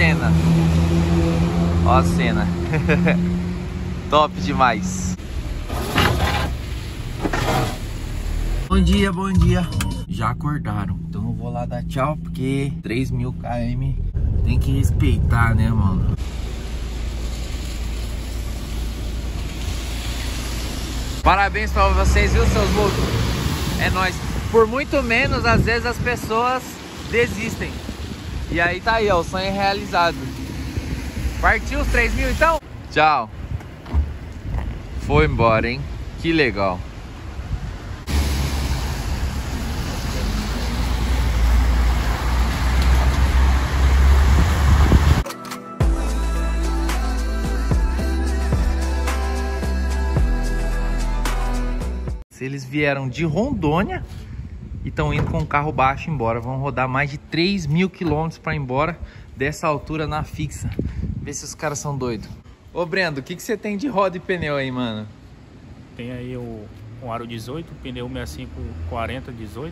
cena. Ó a cena. Top demais. Bom dia, bom dia. Já acordaram, então eu vou lá dar tchau, porque 3.000 km tem que respeitar, né, mano? Parabéns pra vocês, viu, seus loucos? É nóis. Por muito menos, às vezes as pessoas desistem. E aí tá aí, ó, o sonho realizado. Partiu os 3.000 então? Tchau. Foi embora, hein? Que legal. Eles vieram de Rondônia e estão indo com o carro baixo embora. Vão rodar mais de 3.000 km para ir embora dessa altura na fixa. Vê se os caras são doidos. Ô Brendo, o que você tem de roda e pneu aí, mano? Tem aí um aro 18, pneu 6540 18.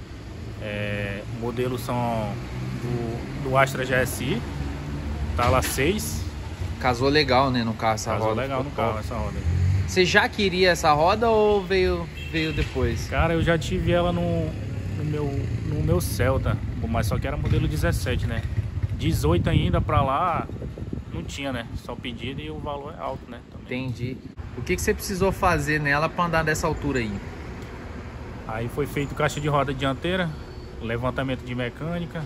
Modelos são do Astra GSI. Tá lá 6. Casou legal, né, no carro essa roda. Casou legal no carro essa roda. Você já queria essa roda ou veio depois? Cara, eu já tive ela no meu Celta, mas só que era modelo 17, né? 18 ainda pra lá não tinha, né? Só pedido e o valor é alto, né? Também. Entendi. O que você precisou fazer nela pra andar dessa altura aí? Aí foi feito caixa de roda dianteira, levantamento de mecânica,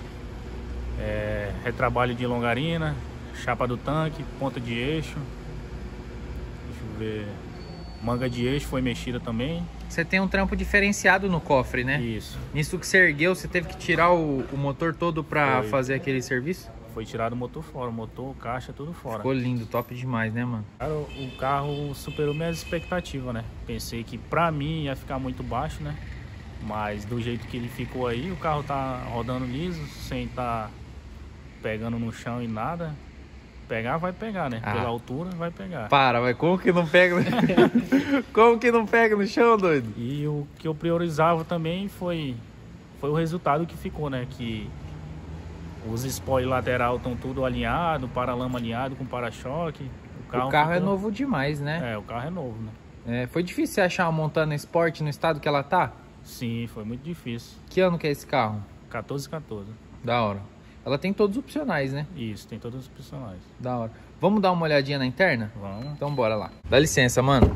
retrabalho de longarina, chapa do tanque, ponta de eixo. Deixa eu ver. Manga de eixo foi mexida também. Você tem um trampo diferenciado no cofre, né? Isso. Nisso que você ergueu, você teve que tirar o motor todo pra fazer aquele serviço? Foi tirado o motor fora, motor, caixa, tudo fora. Ficou lindo, top demais, né, mano? Cara, o carro superou minhas expectativas, né? Pensei que pra mim ia ficar muito baixo, né? Mas do jeito que ele ficou aí, o carro tá rodando liso, sem tá pegando no chão e nada. Pegar, vai pegar, né? Pela altura, vai pegar. Mas como que não pega? Como que não pega no chão, doido? E o que eu priorizava também foi o resultado que ficou, né? Que os spoilers lateral estão tudo alinhado, paralama alinhado com para-choque. O carro é novo demais, né? O carro é novo, né? Foi difícil você achar uma Montana Sport no estado que ela tá? Sim, foi muito difícil. Que ano que é esse carro? 14. Da hora. Ela tem todos os opcionais, né? Isso, tem todos os opcionais. Da hora. Vamos dar uma olhadinha na interna? Vamos. Então bora lá. Dá licença, mano.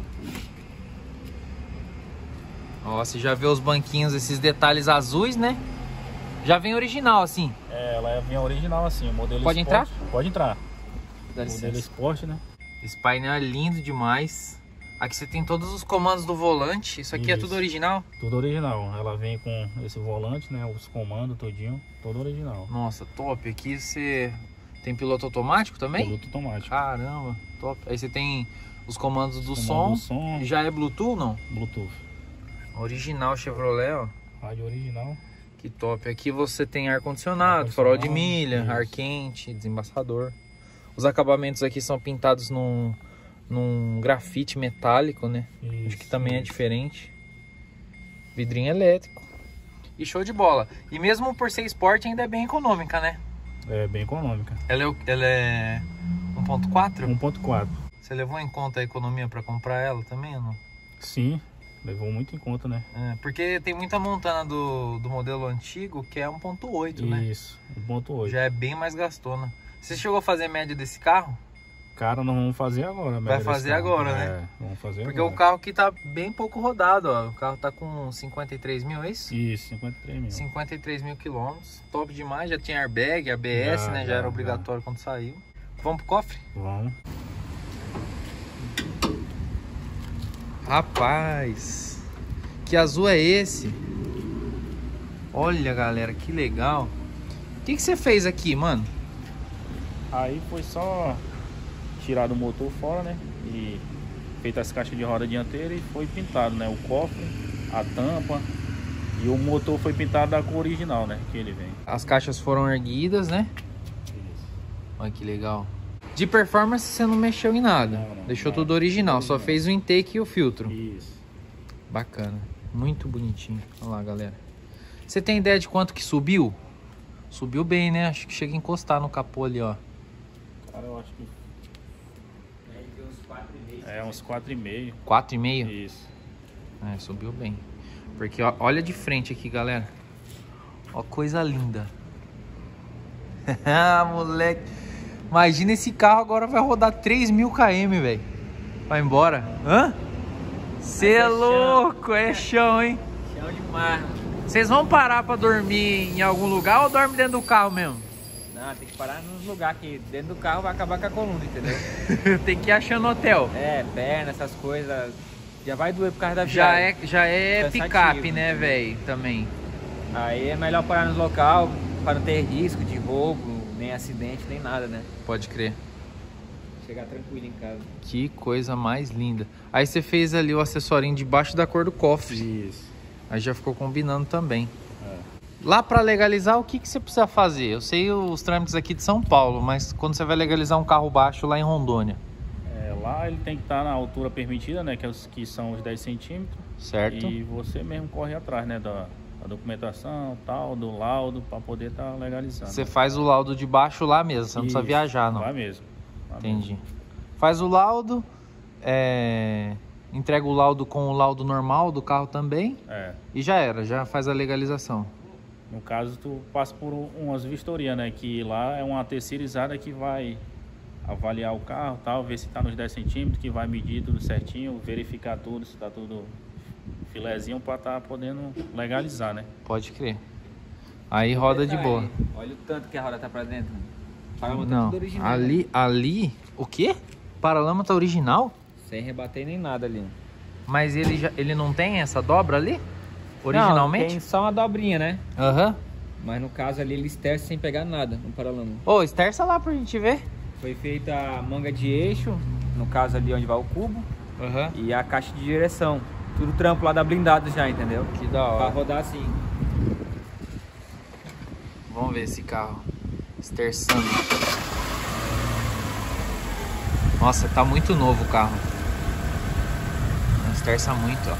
Ó, você já vê os banquinhos, esses detalhes azuis, né? Já vem original, assim. Ela vem original, assim. Modelo Pode Sport. entrar? Pode entrar. Dá licença. Modelo Sport, né? Esse painel é lindo demais. Aqui você tem todos os comandos do volante. Isso aqui é tudo original? Tudo original. Ela vem com esse volante, né? Os comandos todinho. Todo original. Nossa, top. Aqui você tem piloto automático também? Piloto automático. Caramba, top. Aí você tem os comandos do som. Já é Bluetooth, não? Bluetooth. Original Chevrolet, ó. Rádio original. Que top. Aqui você tem ar-condicionado, farol de milha, ar quente, desembaçador. Os acabamentos aqui são pintados num grafite metálico, né? Isso, acho que também é diferente. Vidrinho elétrico. E show de bola. E mesmo por ser esporte, ainda é bem econômica, né? É bem econômica. Ela é 1.4? 1.4. Você levou em conta a economia para comprar ela também ou não? Sim, levou muito em conta, né? Porque tem muita Montana do modelo antigo que é 1.8, né? Isso, 1.8. Já é bem mais gastona. Você chegou a fazer média desse carro? Cara, nós vamos fazer agora. Vai fazer agora, né? Vamos fazer Porque agora. o carro aqui tá bem pouco rodado, ó. O carro tá com 53 mil, é isso? Isso, 53 mil. 53 mil quilômetros. Top demais. Já tinha airbag, ABS, né? Já era obrigatório quando saiu. Vamos pro cofre? Vamos. Rapaz, que azul é esse? Olha, galera, que legal. O que você fez aqui, mano? Aí foi só tirar o motor fora, né? E feito as caixas de roda dianteira e foi pintado, né? O cofre, a tampa e o motor foi pintado da cor original, né? Que ele vem. As caixas foram erguidas, né? Isso. Olha que legal. De performance você não mexeu em nada. Não, deixou tudo original, só fez o intake e o filtro. Isso. Bacana, muito bonitinho. Olha lá, galera. Você tem ideia de quanto que subiu? Subiu bem, né? Acho que chega a encostar no capô ali, ó. Cara, eu acho que... uns 4,5. 4,5? Isso. É, subiu bem. Porque ó, olha de frente aqui, galera. Ó, coisa linda. Ah, moleque. Imagina esse carro agora vai rodar 3.000 km, velho. Vai embora. Hã? Cê é louco, é chão, hein? Chão demais. Vocês vão parar pra dormir em algum lugar ou dorme dentro do carro mesmo? Não, tem que parar nos lugares que dentro do carro vai acabar com a coluna, entendeu? Tem que ir achando hotel. É, perna, essas coisas. Já vai doer por causa da viagem. Já é Cansativo, picape, né, velho? Também. Aí é melhor parar nos local para não ter risco de roubo, nem acidente, nem nada, né? Pode crer. Chegar tranquilo em casa. Que coisa mais linda. Aí você fez ali o acessorinho debaixo da cor do cofre. Isso. Aí já ficou combinando também. É. Lá para legalizar, o que você precisa fazer? Eu sei os trâmites aqui de São Paulo, mas quando você vai legalizar um carro baixo lá em Rondônia? Lá ele tem que estar na altura permitida, né? Que são os 10 centímetros. Certo. E você mesmo corre atrás, né? Da documentação, tal, do laudo, para poder estar legalizando. Você faz o laudo de baixo lá mesmo, você não precisa viajar, não. Lá mesmo. Entendi. Faz o laudo, entrega o laudo com o laudo normal do carro também. E já era, já faz a legalização. No caso, tu passa por umas vistorias, né? Que lá é uma terceirizada que vai avaliar o carro, tal, ver se tá nos 10 centímetros, que vai medir tudo certinho, verificar tudo, se tá tudo filezinho para estar podendo legalizar, né? Pode crer. Aí roda de boa. Olha o tanto que a roda tá pra dentro. Não, ali, o quê? Paralama tá original? Sem rebater nem nada ali. Mas ele não tem essa dobra ali? Originalmente? Não, tem só uma dobrinha, né? Aham. Mas no caso ali ele esterça sem pegar nada no paralama. Ô, esterça lá pra gente ver. Foi feita a manga de eixo, no caso ali onde vai o cubo. E a caixa de direção. Tudo trampo lá da blindado já, entendeu? Que da hora. Pra rodar assim. Vamos ver esse carro esterçando. Nossa, tá muito novo o carro. Esterça muito, ó.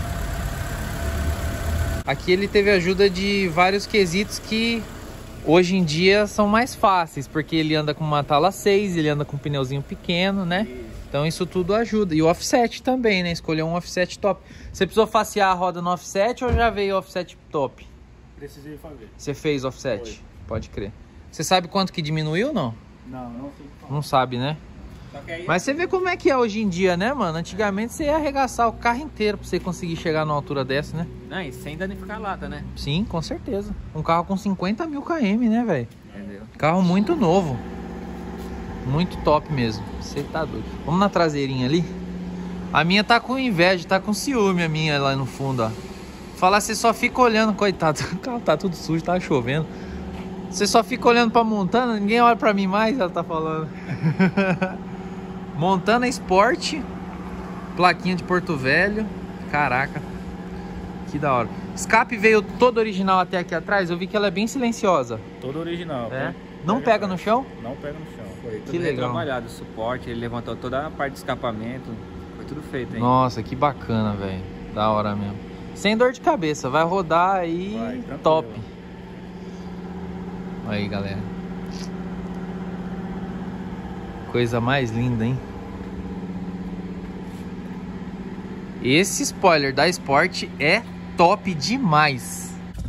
Aqui ele teve ajuda de vários quesitos que hoje em dia são mais fáceis, porque ele anda com uma tala 6, ele anda com um pneuzinho pequeno, né? Então isso tudo ajuda. E o offset também, né? Escolheu um offset top. Você precisou facear a roda no offset ou já veio offset top? Precisei fazer. Você fez offset? Foi. Pode crer. Você sabe quanto que diminuiu ou não? Não sei. Não sabe, né? Aí... Mas você vê como é que é hoje em dia, né, mano? Antigamente você ia arregaçar o carro inteiro pra você conseguir chegar numa altura dessa, né? Não, e sem danificar a lata, né? Sim, com certeza. Um carro com 50.000 km, né, velho? Entendeu? Carro muito novo. Muito top mesmo. Você tá doido. Vamos na traseirinha ali? A minha tá com inveja, tá com ciúme a minha lá no fundo, ó. Falar, você só fica olhando, coitado. O carro tá tudo sujo, tá chovendo. Você só fica olhando pra Montana, ninguém olha pra mim mais, ela tá falando. Montana Sport, plaquinha de Porto Velho. Caraca, que da hora. Escape veio todo original até aqui atrás. Eu vi que ela é bem silenciosa. Todo original. É? Não pega no chão? Não pega no chão. Foi tudo Que legal. trabalhado, o suporte, ele levantou toda a parte de escapamento. Foi tudo feito, hein? Nossa, que bacana, velho. Da hora mesmo. Sem dor de cabeça, vai rodar aí. Vai, tranquilo. Top. Aí, galera. Coisa mais linda, hein? Esse spoiler da Sport é top demais.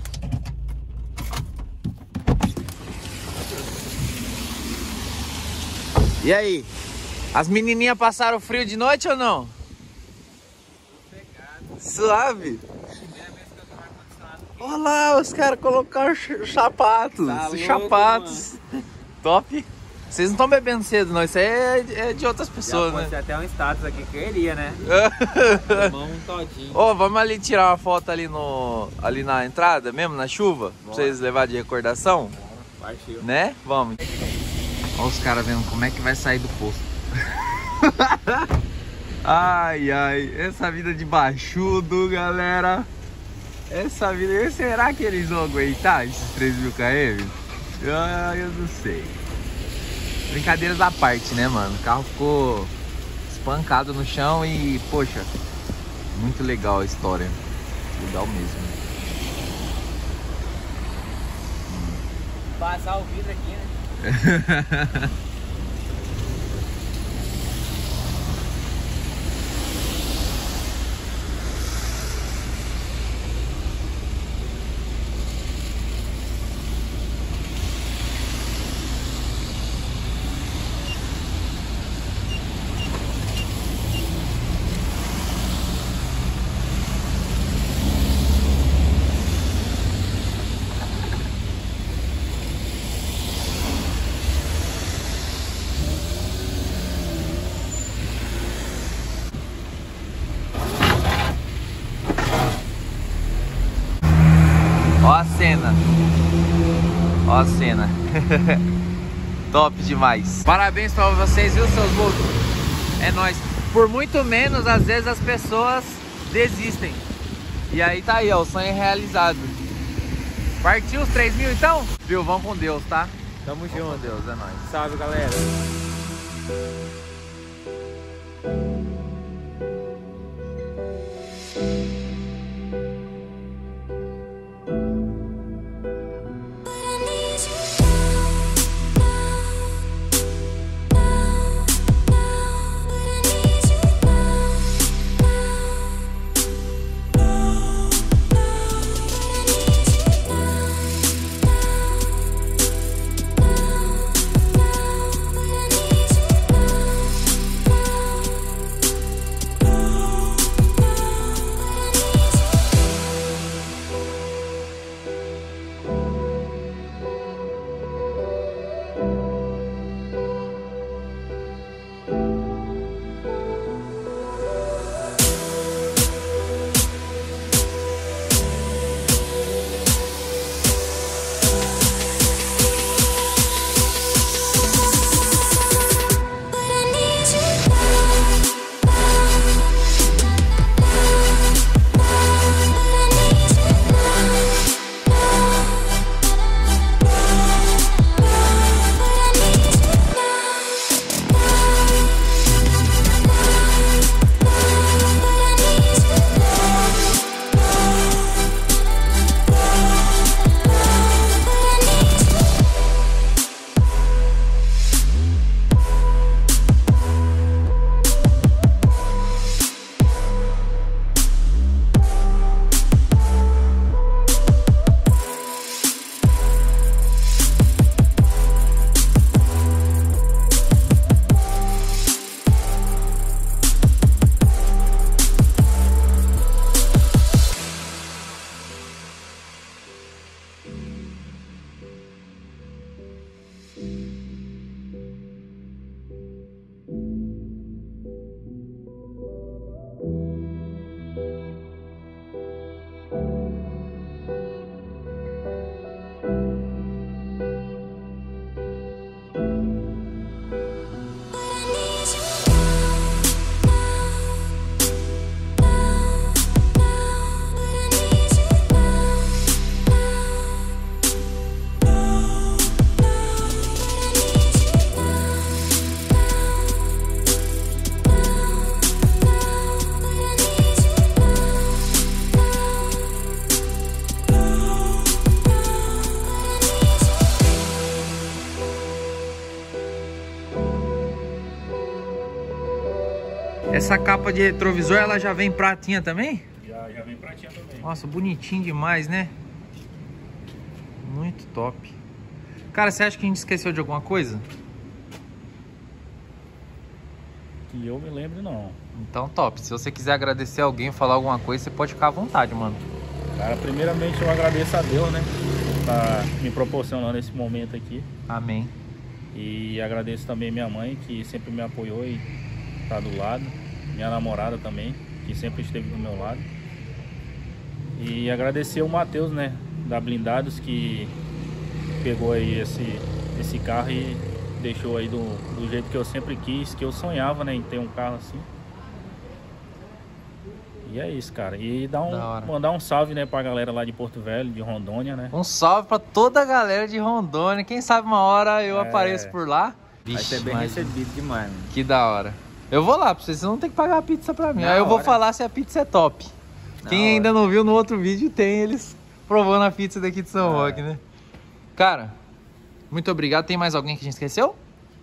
E aí? As menininhas passaram frio de noite ou não? Suave. Olha lá, os caras colocaram sapatos. Tá louco, sapatos. Top. Vocês não estão bebendo cedo, não. Isso aí é de outras pessoas, já pode ser né? até um status aqui que eu iria, né? Tomar um todinho. Ô, vamos ali tirar uma foto ali na entrada mesmo, na chuva? Pra vocês levar de recordação? Partiu. Né? Vamos. Olha os caras vendo como é que vai sair do posto. Ai, ai. Essa vida de baixudo, galera. Essa vida... Será que eles vão aguentar esses 3.000 km? Eu não sei. Brincadeiras à parte, né, mano? O carro ficou espancado no chão e, poxa, muito legal a história. Legal mesmo. Passar o vidro aqui, né? Ó a cena. Top demais. Parabéns pra vocês, viu, seus loucos? É nóis. Por muito menos, às vezes as pessoas desistem. E aí tá aí, ó, o sonho é realizado. Partiu os 3 mil então? Viu, vão com Deus, tá? Tamo junto. Com Deus, é nóis. Salve, galera. Essa capa de retrovisor, ela já vem pratinha também? Já vem pratinha também. Nossa, bonitinho demais, né? Muito top. Cara, você acha que a gente esqueceu de alguma coisa? Que eu me lembro, não. Então, top. Se você quiser agradecer alguém, falar alguma coisa, você pode ficar à vontade, mano. Cara, primeiramente eu agradeço a Deus, né? Por tá me proporcionando esse momento aqui. Amém. E agradeço também minha mãe, que sempre me apoiou e tá do lado. Minha namorada também, que sempre esteve do meu lado. E agradecer o Matheus, né? Da Blindados, que pegou aí esse carro e deixou aí do jeito que eu sempre quis, que eu sonhava, né? Em ter um carro assim. E é isso, cara. E mandar um salve, né, pra galera lá de Porto Velho, de Rondônia, né? Um salve pra toda a galera de Rondônia. Quem sabe uma hora eu apareço por lá. Vai ser bem recebido demais, mano. Que da hora. Eu vou lá pra vocês não tem que pagar a pizza pra mim. Aí eu vou falar se a pizza é top. Quem ainda não viu no outro vídeo, tem eles provando a pizza daqui de São Roque, né? Cara, muito obrigado. Tem mais alguém que a gente esqueceu?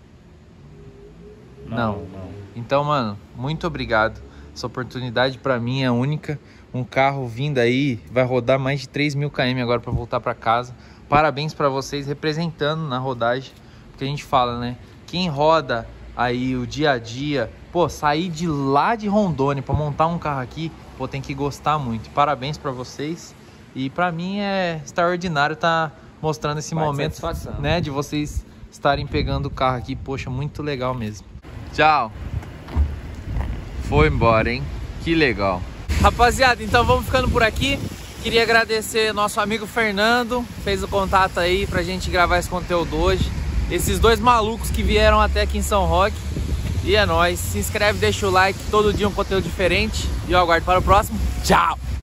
Não. Então, mano, muito obrigado. Essa oportunidade pra mim é única. Um carro vindo aí, vai rodar mais de 3 mil km agora pra voltar pra casa. Parabéns pra vocês representando na rodagem. Porque a gente fala, né? Quem roda aí o dia a dia, pô, sair de lá de Rondônia pra montar um carro aqui, pô, tem que gostar muito. Parabéns pra vocês. E pra mim é extraordinário tá mostrando esse momento, né, de vocês estarem pegando o carro aqui. Poxa, muito legal mesmo. Tchau. Foi embora, hein? Que legal. Rapaziada, então vamos ficando por aqui. Queria agradecer nosso amigo Fernando, fez o contato aí pra gente gravar esse conteúdo hoje. Esses dois malucos que vieram até aqui em São Roque. E é nóis. Se inscreve, deixa o like, todo dia um conteúdo diferente. E eu aguardo para o próximo. Tchau!